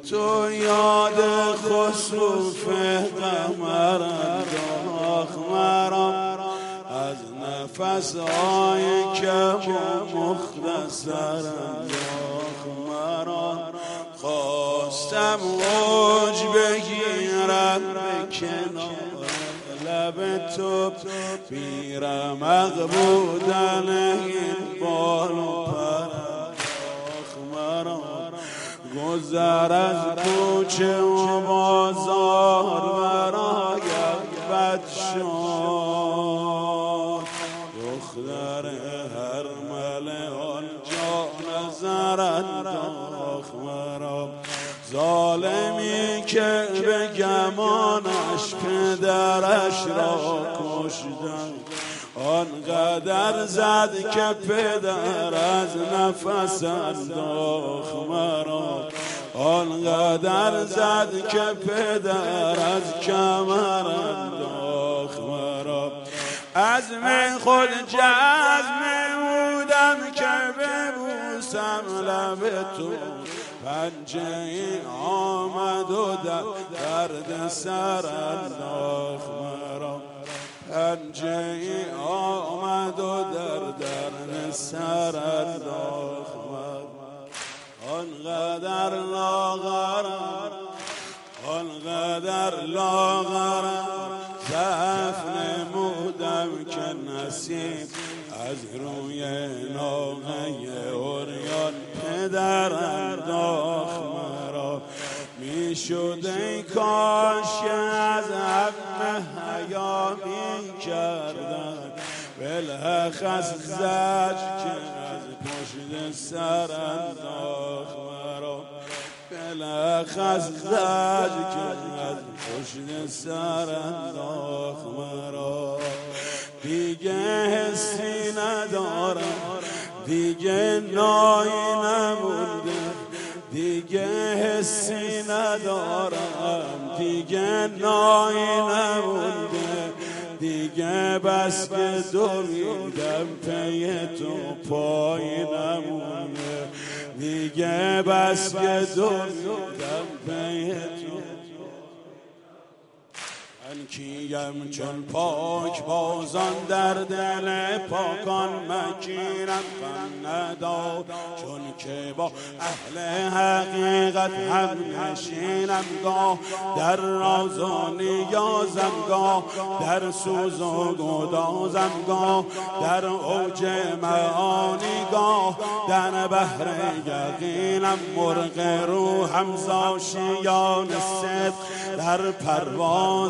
تو یاد خسوف قمر انداخت مرا از نفسهای کم و مختصر انداخت مرا خواستم اوج بگیرم به کنار لب تو بیرمق بودن این بال و پر مرا گذر از کوچه و بازار برایم بد شد دختر هرمل آنجا نظر انداخت مرا ظالمی که به گمانش پدرش را کشتن آنقدر زد که پدر از نفس انداخت مرا آنقدر زد که پدر از کمر انداخت مرا عزم خود جزم بودم که ببوسم لب تو پنجه ای آمد و درد سر انداخت مرا پنجه ای آمد و درد سر انداخت مرا آنقدر لاغرم آنقدر لاغرم ضعف نمودم که نصیب از روی ناقه عریان پدر انداخت مرا میشد ای کاش که از عقل حیا میکردن بلخص زج که از پشت سر انداخت مرا بلخص زج که از پشت سر انداخت مرا دیگه حسی ندارم دیگه نایی نمونده دیگه حسی ندارم دیگه نایی نمونده دیگه بس که دویدم پی تو پایی نمونده دیگه بس که دویدم پی تو من کیم چون پاک بازان در دل پاکان مکینم غم نداد چون که با اهل حقیقت هم نشینم گاه در راز و نیازم گاه در سوز و گدازم گاه در اوج معانی گاه در بحر یقینم مرغ روحم زاشیان صدق در پرواز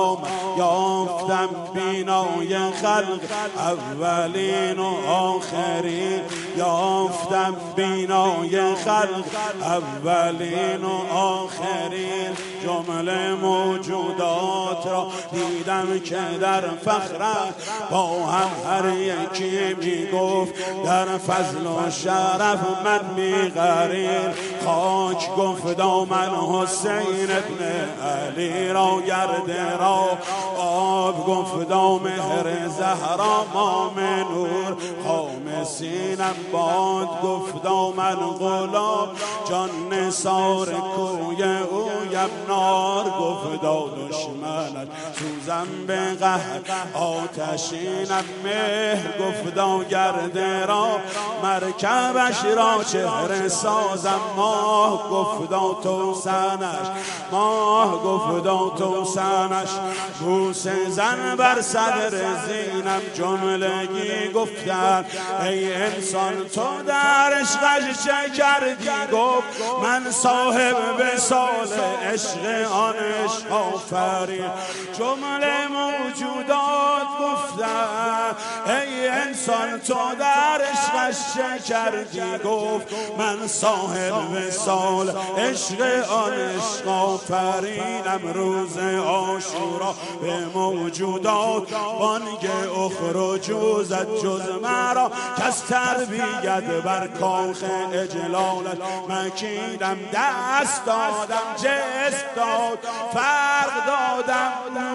یافتم بینای خلق اولین و آخرین یافتم بینای خلق اولین و آخرین جمله موجودات را دیدم که در فخرت با هم هر یکی میگفت در فضل و شرف من میغرین خاک گفت من حسین ابن علی را گرده را آب گفت مهر زهرا مام نور خامسینم باد گفت من غلام جان نثار کوی اویم نار گفت دشمنت سوزم به قهر آتشینم مهر گفت گرده را مرکبش را چهره سازم ماه گفت توسنش ماه گفت توسنش بوسه زن بر صدر زینم جملگی گفتن ای انسان تو در عشقش چه کردی گفت من صاحب وصال عشق آن عشق آفرین جمله موجودات گفتن ای انسان تو در عشقش چه کردی گفت من صاحب وصال عشق آن عشق آفرینم روز عاشورا به موجودات بانگ اخرجوا زد جز مرا کس تربیت بر کاخ اجلالت مکیدم دست دادم شست داد، فرق دادم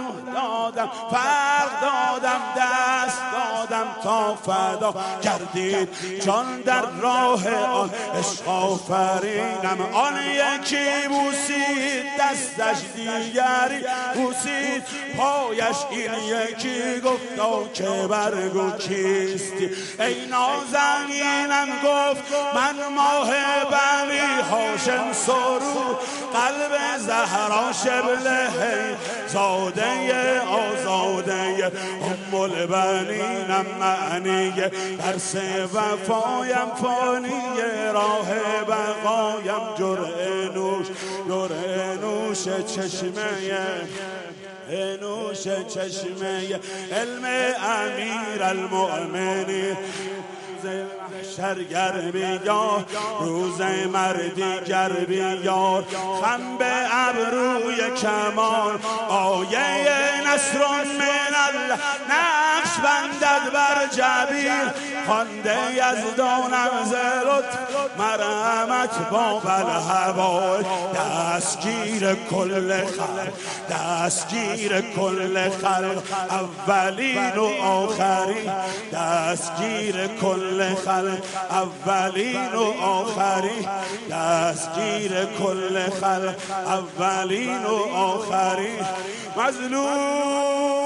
فرق دادم، دست دادم تا فدا گردید جان در راه آن عشق آفرینم. آن یکی بوسید دستش، دیگری بوسید پایش، این یکی گفتا که برگو کیستی ای نازنینم، گفت من ماه بنی هاشم سرو، قلب زهرا شبله زاده آزاده ام البنینم، معنی درس وفایم فانی، راه بقایم جرعه نوش چشمه علم امیر المؤمنین. محشر بیار روز مردی گر بیار، خم به ابروی کمان آیه نصر من الله، نقش بندد بر جبیر خوانده یزدانم ز لطف مرحمت باب الهوا، دستگیر کل خلق دستگیر کل خلق اولین و آخرین، دستگیر کل خلق اولین و آخرین، دستگیر کل خلق اولین و آخرین. مظلوم